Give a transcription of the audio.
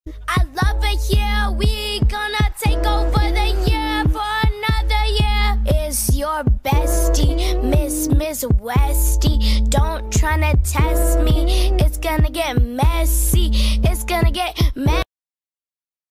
I love it here. We gonna take over the year for another year. It's your bestie, Miss Westie. Don't tryna test me. It's gonna get messy.